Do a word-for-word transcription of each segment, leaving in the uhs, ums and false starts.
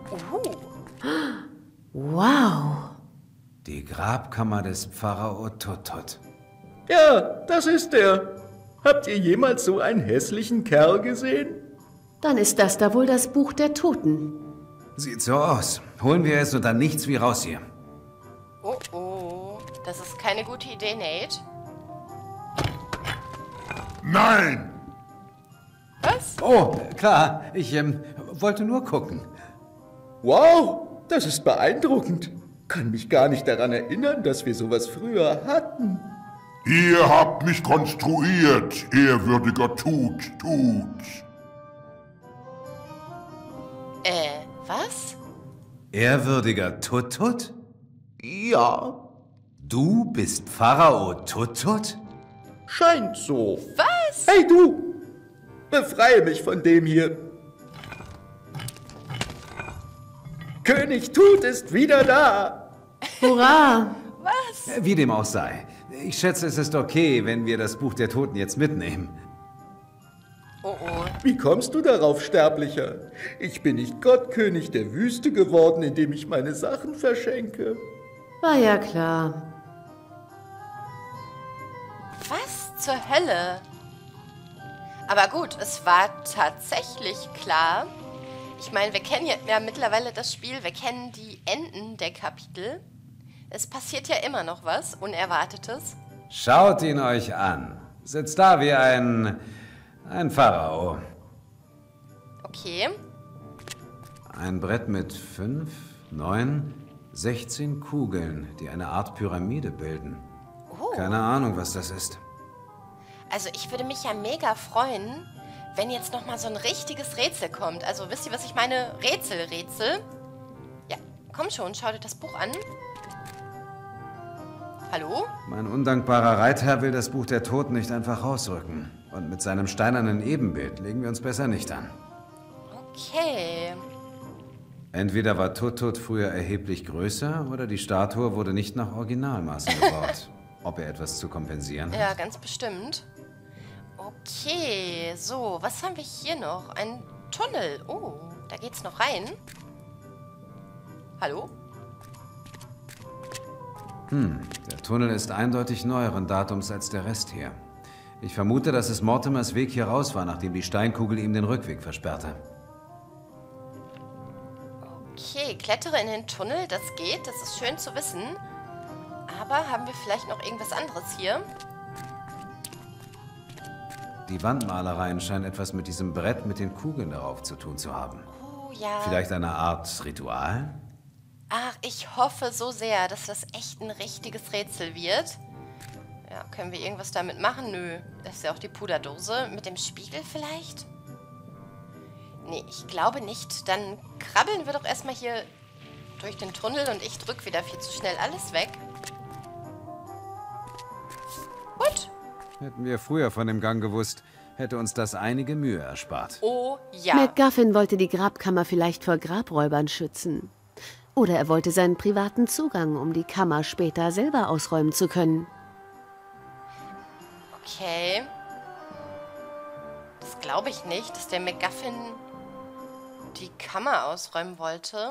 Uh. Wow. Die Grabkammer des Pharao Tutut. Ja, das ist er. Habt ihr jemals so einen hässlichen Kerl gesehen? Dann ist das da wohl das Buch der Toten. Sieht so aus. Holen wir es und dann nichts wie raus hier. Oh oh, das ist keine gute Idee, Nate. Nein! Was? Oh, klar. Ich ähm, wollte nur gucken. Wow, das ist beeindruckend. Kann mich gar nicht daran erinnern, dass wir sowas früher hatten. Ihr habt mich konstruiert, ehrwürdiger Tut, Tut. Äh, was? Ehrwürdiger Tutut? Ja, Du bist Pharao Tutut? scheint so. Was? Hey du, befreie mich von dem hier. König Tut ist wieder da. Hurra! Was? Wie dem auch sei. Ich schätze, es ist okay, wenn wir das Buch der Toten jetzt mitnehmen. Oh oh. Wie kommst du darauf, Sterblicher? Ich bin nicht Gottkönig der Wüste geworden, indem ich meine Sachen verschenke. War ja klar. Was zur Hölle? Aber gut, es war tatsächlich klar. Ich meine, wir kennen ja, ja mittlerweile das Spiel, wir kennen die Enden der Kapitel. Es passiert ja immer noch was Unerwartetes. Schaut ihn euch an. Sitzt da wie ein... ein Pharao. Okay. Ein Brett mit fünf, neun, sechzehn Kugeln, die eine Art Pyramide bilden. Oh. Keine Ahnung, was das ist. Also ich würde mich ja mega freuen, wenn jetzt noch mal so ein richtiges Rätsel kommt. Also wisst ihr, was ich meine? Rätsel, Rätsel. Ja, komm schon, schau dir das Buch an. Hallo? Mein undankbarer Reitherr will das Buch der Toten nicht einfach rausrücken. Und mit seinem steinernen Ebenbild legen wir uns besser nicht an. Okay. Entweder war Tutut früher erheblich größer oder die Statue wurde nicht nach Originalmaßen gebaut. Ob er etwas zu kompensieren hat? Ja, ganz bestimmt. Okay, so, was haben wir hier noch? Ein Tunnel. Oh, da geht's noch rein. Hallo? Hm, der Tunnel ist eindeutig neueren Datums als der Rest hier. Ich vermute, dass es Mortimers Weg hier raus war, nachdem die Steinkugel ihm den Rückweg versperrte. Okay, klettere in den Tunnel, das geht, das ist schön zu wissen. Aber haben wir vielleicht noch irgendwas anderes hier? Die Wandmalereien scheinen etwas mit diesem Brett mit den Kugeln darauf zu tun zu haben. Oh ja. Vielleicht eine Art Ritual? Ach, ich hoffe so sehr, dass das echt ein richtiges Rätsel wird. Ja, können wir irgendwas damit machen? Nö. Das ist ja auch die Puderdose. Mit dem Spiegel vielleicht? Nee, ich glaube nicht. Dann krabbeln wir doch erstmal hier durch den Tunnel und ich drücke wieder viel zu schnell alles weg. Gut. Hätten wir früher von dem Gang gewusst, hätte uns das einige Mühe erspart. Oh ja. MacGuffin wollte die Grabkammer vielleicht vor Grabräubern schützen. Oder er wollte seinen privaten Zugang, um die Kammer später selber ausräumen zu können. Okay. Das glaube ich nicht, dass der MacGuffin die Kammer ausräumen wollte.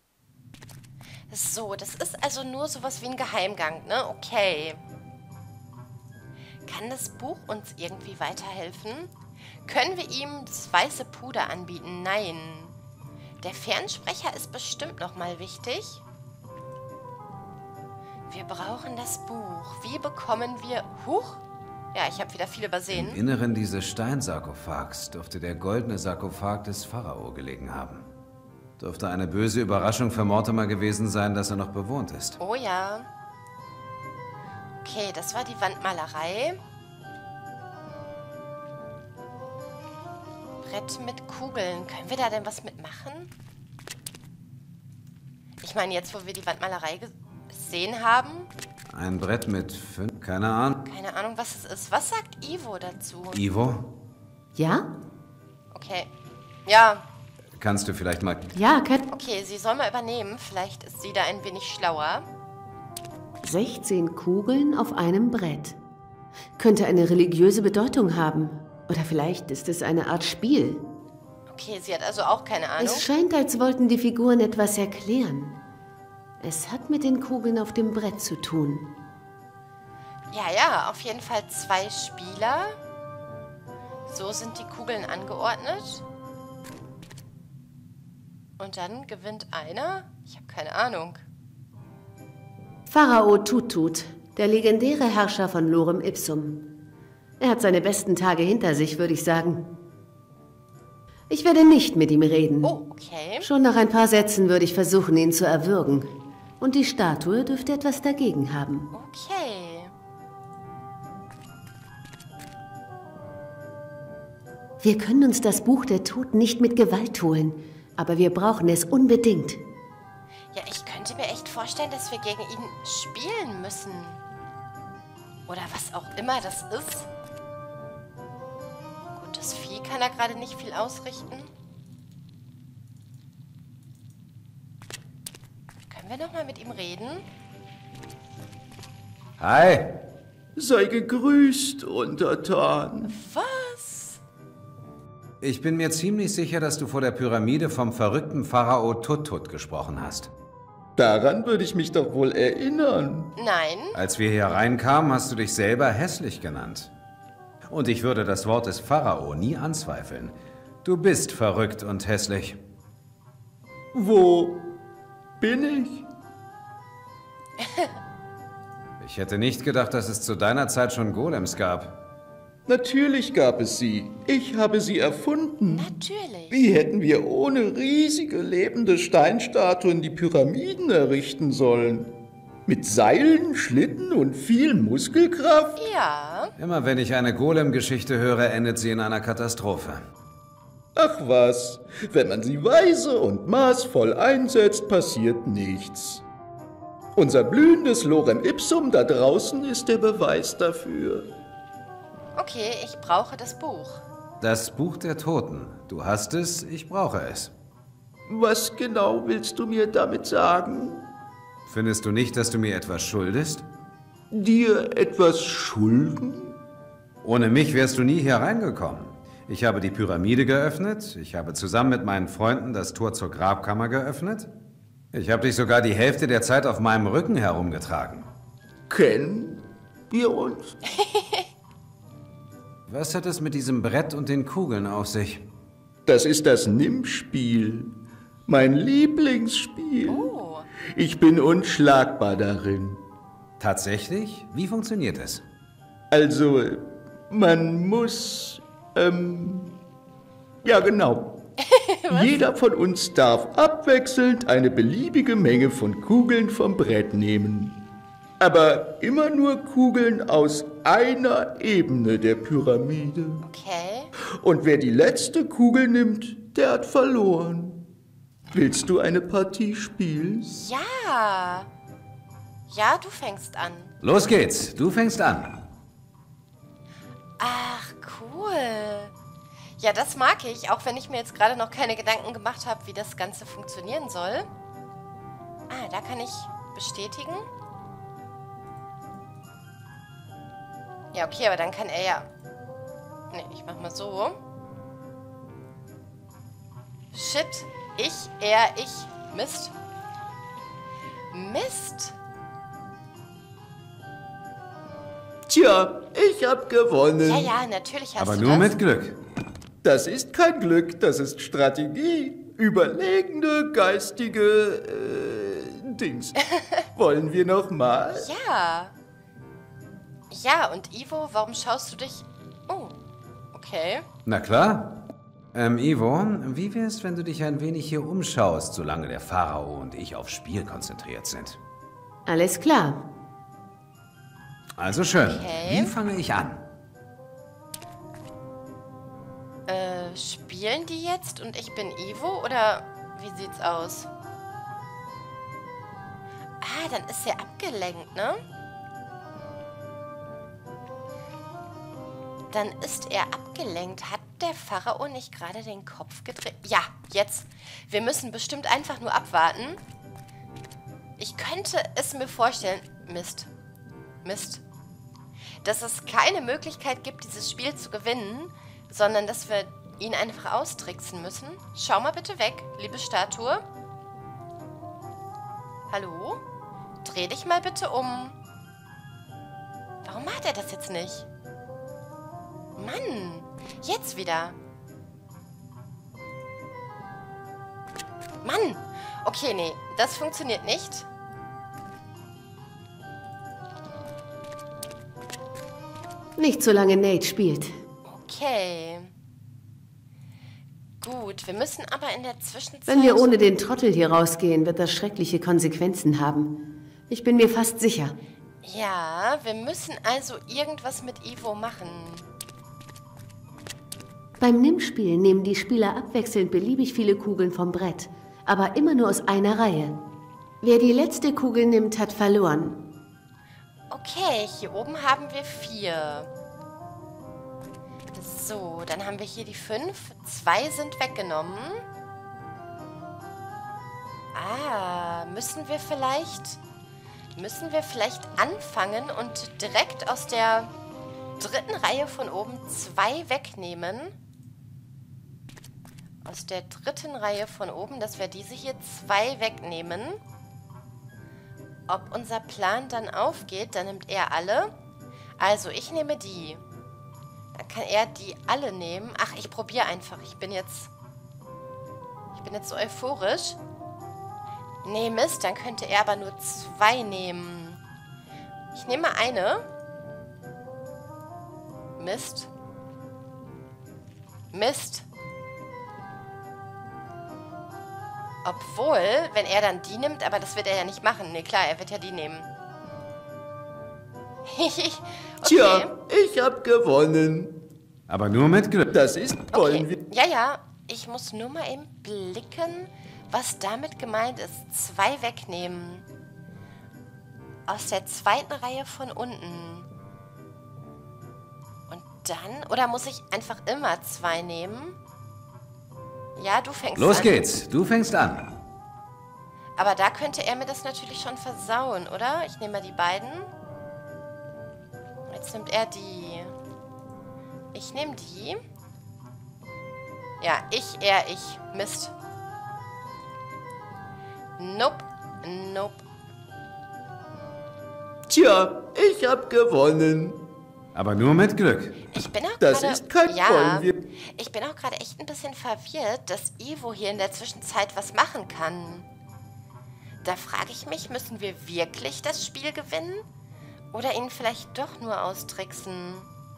So, das ist also nur sowas wie ein Geheimgang, ne? Okay. Kann das Buch uns irgendwie weiterhelfen? Können wir ihm das weiße Puder anbieten? Nein. Der Fernsprecher ist bestimmt nochmal wichtig. Wir brauchen das Buch. Wie bekommen wir... Huch! Ja, ich habe wieder viel übersehen. Im Inneren dieses Steinsarkophags dürfte der goldene Sarkophag des Pharao gelegen haben. Dürfte eine böse Überraschung für Mortimer gewesen sein, dass er noch bewohnt ist. Oh ja. Okay, das war die Wandmalerei. Brett mit Kugeln. Können wir da denn was mitmachen? Ich meine, jetzt, wo wir die Wandmalerei gesehen haben. Ein Brett mit fünf... Keine Ahnung. Keine Ahnung, was es ist. Was sagt Ivo dazu? Ivo? Ja? Okay. Ja. Kannst du vielleicht mal... Ja, kann... Okay, sie soll mal übernehmen. Vielleicht ist sie da ein wenig schlauer. sechzehn Kugeln auf einem Brett. Könnte eine religiöse Bedeutung haben. Oder vielleicht ist es eine Art Spiel. Okay, sie hat also auch keine Ahnung. Es scheint, als wollten die Figuren etwas erklären. Es hat mit den Kugeln auf dem Brett zu tun. Ja, ja, auf jeden Fall zwei Spieler. So sind die Kugeln angeordnet. Und dann gewinnt einer? Ich habe keine Ahnung. Pharao Tutut, der legendäre Herrscher von Lorem Ipsum. Er hat seine besten Tage hinter sich, würde ich sagen. Ich werde nicht mit ihm reden. Oh, okay. Schon nach ein paar Sätzen würde ich versuchen, ihn zu erwürgen. Und die Statue dürfte etwas dagegen haben. Okay. Wir können uns das Buch der Toten nicht mit Gewalt holen, aber wir brauchen es unbedingt. Ja, ich könnte mir echt vorstellen, dass wir gegen ihn spielen müssen. Oder was auch immer das ist. Gut, das Vieh kann da gerade nicht viel ausrichten. Können wir nochmal mit ihm reden? Hi. Sei gegrüßt, Untertan. Was? Ich bin mir ziemlich sicher, dass du vor der Pyramide vom verrückten Pharao Tutut gesprochen hast. Daran würde ich mich doch wohl erinnern. Nein. Als wir hier reinkamen, hast du dich selber hässlich genannt. Und ich würde das Wort des Pharao nie anzweifeln. Du bist verrückt und hässlich. Wo bin ich? Ich hätte nicht gedacht, dass es zu deiner Zeit schon Golems gab. Natürlich gab es sie. Ich habe sie erfunden. Natürlich. Wie hätten wir ohne riesige lebende Steinstatuen die Pyramiden errichten sollen? Mit Seilen, Schlitten und viel Muskelkraft? Ja. Immer wenn ich eine Golem-Geschichte höre, endet sie in einer Katastrophe. Ach was, wenn man sie weise und maßvoll einsetzt, passiert nichts. Unser blühendes Lorem Ipsum da draußen ist der Beweis dafür. Okay, ich brauche das Buch. Das Buch der Toten. Du hast es, ich brauche es. Was genau willst du mir damit sagen? Findest du nicht, dass du mir etwas schuldest? Dir etwas schulden? Ohne mich wärst du nie hier reingekommen. Ich habe die Pyramide geöffnet, ich habe zusammen mit meinen Freunden das Tor zur Grabkammer geöffnet. Ich habe dich sogar die Hälfte der Zeit auf meinem Rücken herumgetragen. Kennen wir uns? Was hat es mit diesem Brett und den Kugeln auf sich? Das ist das Nimm-Spiel. Mein Lieblingsspiel. Oh. Ich bin unschlagbar darin. Tatsächlich? Wie funktioniert es? Also, man muss... Ähm... Ja, genau. Jeder von uns darf abwechselnd eine beliebige Menge von Kugeln vom Brett nehmen. Aber immer nur Kugeln aus einer Ebene der Pyramide. Okay. Und wer die letzte Kugel nimmt, der hat verloren. Willst du eine Partie spielen? Ja. Ja, du fängst an. Los geht's, du fängst an. Ach, cool. Ja, das mag ich, auch wenn ich mir jetzt gerade noch keine Gedanken gemacht habe, wie das Ganze funktionieren soll. Ah, da kann ich bestätigen. Ja, okay, aber dann kann er ja... Ne, ich mach mal so. Shit. Ich, er, ich. Mist. Mist. Tja, ich hab gewonnen. Ja, ja, natürlich hast Aber du nur das. mit Glück. Das ist kein Glück, das ist Strategie. Überlegende, geistige, äh, Dings. Wollen wir noch mal? Ja. Ja, und Ivo, warum schaust du dich... Oh, okay. Na klar. Ähm, Ivo, wie wär's, wenn du dich ein wenig hier umschaust, solange der Pharao und ich aufs Spiel konzentriert sind? Alles klar. Also schön. Okay. Wie fange ich an? Äh, spielen die jetzt und ich bin Ivo? Oder wie sieht's aus? Ah, dann ist er abgelenkt, ne? Dann ist er abgelenkt. Hat der Pharao nicht gerade den Kopf gedreht? Ja, jetzt. Wir müssen bestimmt einfach nur abwarten. Ich könnte es mir vorstellen... Mist. Mist. Dass es keine Möglichkeit gibt, dieses Spiel zu gewinnen, sondern dass wir ihn einfach austricksen müssen. Schau mal bitte weg, liebe Statue. Hallo? Dreh dich mal bitte um. Warum macht er das jetzt nicht? Mann, jetzt wieder. Mann! Okay, nee, das funktioniert nicht. Nicht solange Nate spielt. Okay. Gut, wir müssen aber in der Zwischenzeit... Wenn wir ohne den Trottel hier rausgehen, wird das schreckliche Konsequenzen haben. Ich bin mir fast sicher. Ja, wir müssen also irgendwas mit Ivo machen. Beim Nimm-Spiel nehmen die Spieler abwechselnd beliebig viele Kugeln vom Brett, aber immer nur aus einer Reihe. Wer die letzte Kugel nimmt, hat verloren. Okay, hier oben haben wir vier. So, dann haben wir hier die fünf. Zwei sind weggenommen. Ah, müssen wir vielleicht... Müssen wir vielleicht anfangen und direkt aus der dritten Reihe von oben zwei wegnehmen? Aus der dritten Reihe von oben, dass wir diese hier zwei wegnehmen. Ob unser Plan dann aufgeht, dann nimmt er alle. Also, ich nehme die. Dann kann er die alle nehmen. Ach, ich probiere einfach. Ich bin jetzt... Ich bin jetzt so euphorisch. Nee, Mist, dann könnte er aber nur zwei nehmen. Ich nehme eine. Mist. Mist. Obwohl, wenn er dann die nimmt, aber das wird er ja nicht machen. Nee, klar, er wird ja die nehmen. Okay. Tja, ich hab gewonnen. Aber nur mit Glück. Das ist, wollen wir... Okay. Ja, ja. Ich muss nur mal eben blicken, was damit gemeint ist. Zwei wegnehmen. Aus der zweiten Reihe von unten. Und dann... Oder muss ich einfach immer zwei nehmen? Ja, du fängst Los an. geht's, du fängst an. Aber da könnte er mir das natürlich schon versauen, oder? Ich nehme mal die beiden. Jetzt nimmt er die. Ich nehme die. Ja, ich, er, ich. Mist. Nope. Nope. Tja, ich hab gewonnen. Aber nur mit Glück. Ich bin auch Das gerade... ist kein Ja, Wollen wir... ich bin auch gerade echt ein bisschen verwirrt, dass Ivo hier in der Zwischenzeit was machen kann. Da frage ich mich, müssen wir wirklich das Spiel gewinnen? Oder ihn vielleicht doch nur austricksen?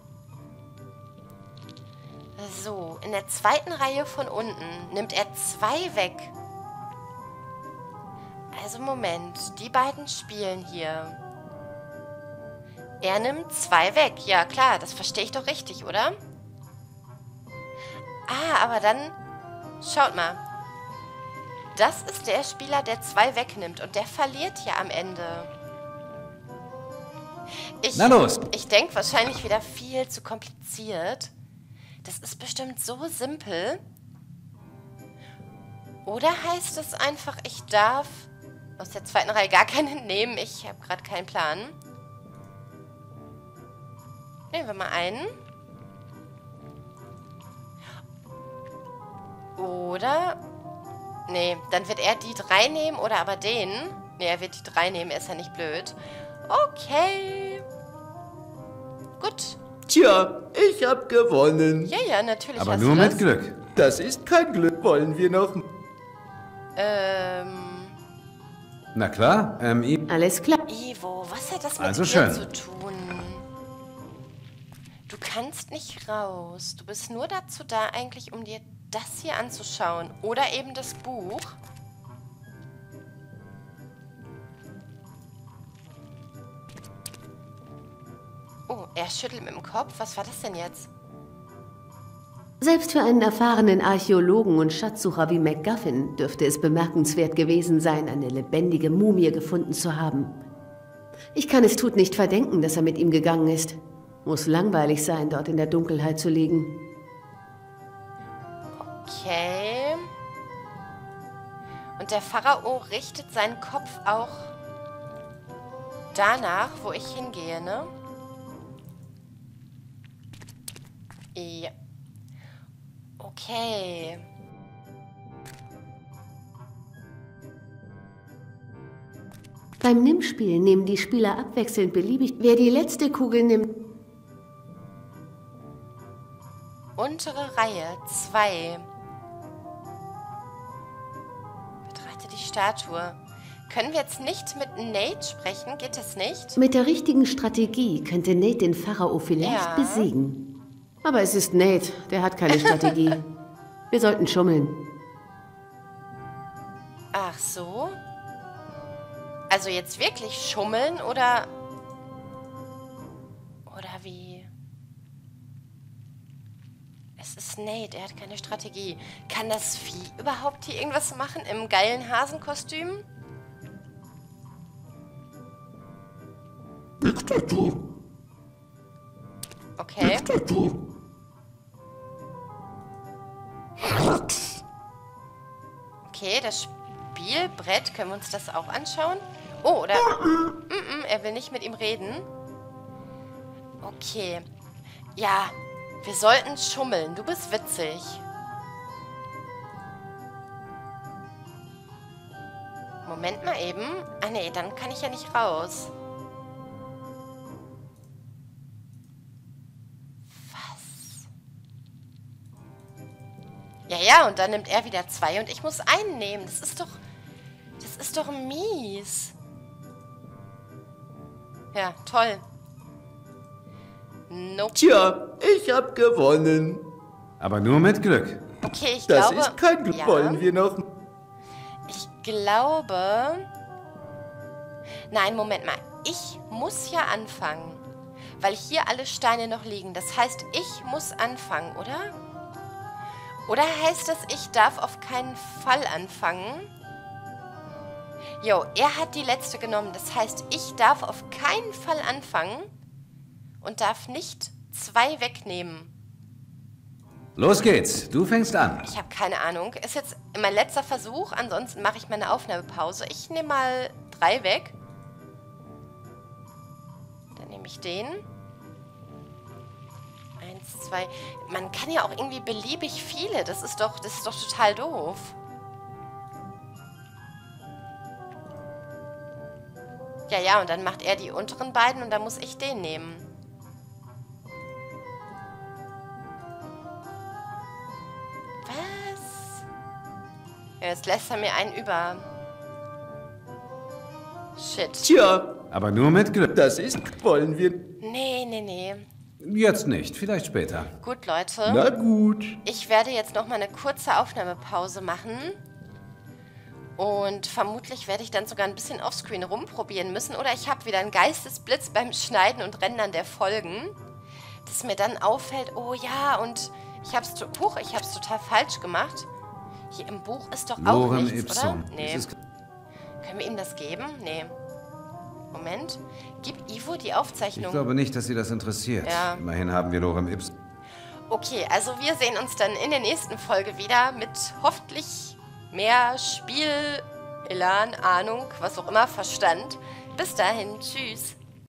So, in der zweiten Reihe von unten nimmt er zwei weg. Also Moment, die beiden spielen hier. Er nimmt zwei weg. Ja, klar, das verstehe ich doch richtig, oder? Ah, aber dann... Schaut mal. Das ist der Spieler, der zwei wegnimmt. Und der verliert ja am Ende. Ich, Na los. Ich denke wahrscheinlich wieder viel zu kompliziert. Das ist bestimmt so simpel. Oder heißt es einfach, ich darf aus der zweiten Reihe gar keinen nehmen? Ich habe gerade keinen Plan. Nehmen wir mal einen. Oder... Nee, dann wird er die drei nehmen oder aber den. Nee, er wird die drei nehmen, er ist ja nicht blöd. Okay. Gut. Tja, ich hab gewonnen. Ja, ja, natürlich Aber hast nur du mit das. Glück. Das ist kein Glück. Wollen wir noch... Ähm... Na klar, ähm, I Alles klar. Ivo, was hat das mit Also dir schön. zu tun? Du kannst nicht raus. Du bist nur dazu da, eigentlich, um dir das hier anzuschauen. Oder eben das Buch. Oh, er schüttelt mit dem Kopf. Was war das denn jetzt? Selbst für einen erfahrenen Archäologen und Schatzsucher wie MacGuffin dürfte es bemerkenswert gewesen sein, eine lebendige Mumie gefunden zu haben. Ich kann es Tut nicht verdenken, dass er mit ihm gegangen ist. Muss langweilig sein, dort in der Dunkelheit zu liegen. Okay. Und der Pharao richtet seinen Kopf auch danach, wo ich hingehe, ne? Ja. Okay. Beim Nimmspiel nehmen die Spieler abwechselnd beliebig. Wer die letzte Kugel nimmt... Untere Reihe zwei. Betrachte die Statue. Können wir jetzt nicht mit Nate sprechen? Geht das nicht? Mit der richtigen Strategie könnte Nate den Pharao vielleicht Ja. besiegen. Aber es ist Nate, der hat keine Strategie. Wir sollten schummeln. Ach so. Also jetzt wirklich schummeln oder... Oder wie? Es ist Nate, er hat keine Strategie. Kann das Vieh überhaupt hier irgendwas machen im geilen Hasenkostüm? Okay. Okay, das Spielbrett, können wir uns das auch anschauen? Oh, oder... Mm -mm, er will nicht mit ihm reden. Okay. Ja, wir sollten schummeln. Du bist witzig. Moment mal eben. Ah nee, dann kann ich ja nicht raus. Was? Ja, ja, und dann nimmt er wieder zwei und ich muss einen nehmen. Das ist doch... Das ist doch mies. Ja, toll. Nope. Tja, ich hab gewonnen. Aber nur mit Glück. Okay, ich Das glaube... ist kein Glück. Ja. Wollen wir noch... Ich glaube... Nein, Moment mal. Ich muss ja anfangen. Weil hier alle Steine noch liegen. Das heißt, ich muss anfangen, oder? Oder heißt das, ich darf auf keinen Fall anfangen? Jo, er hat die letzte genommen. Das heißt, ich darf auf keinen Fall anfangen und darf nicht zwei wegnehmen. Los geht's, du fängst an. Ich habe keine Ahnung. Ist jetzt mein letzter Versuch. Ansonsten mache ich meine Aufnahmepause. Ich nehme mal drei weg. Dann nehme ich den. Eins, zwei. Man kann ja auch irgendwie beliebig viele. Das ist doch, das ist doch total doof. Ja, ja, und dann macht er die unteren beiden und dann muss ich den nehmen. Was? Ja, jetzt lässt er mir einen über. Shit. Tja, Aber nur mit Glück. das ist... Wollen wir... Nee, nee, nee. Jetzt nicht, vielleicht später. Gut, Leute. Na gut. Ich werde jetzt noch mal eine kurze Aufnahmepause machen. Und vermutlich werde ich dann sogar ein bisschen offscreen rumprobieren müssen. Oder ich habe wieder einen Geistesblitz beim Schneiden und Rendern der Folgen. Dass mir dann auffällt, oh ja, und ich habe es hoch, ich habe es total falsch gemacht. Hier im Buch ist doch auch Lorem nichts, ipsum. oder? Nee. Dieses- Können wir ihm das geben? Nee. Moment. Gib Ivo die Aufzeichnung. Ich glaube nicht, dass sie das interessiert. Ja. Immerhin haben wir Lorem Ipsum. Okay, also wir sehen uns dann in der nächsten Folge wieder mit hoffentlich mehr Spiel, Elan, Ahnung, was auch immer, Verstand. Bis dahin, tschüss.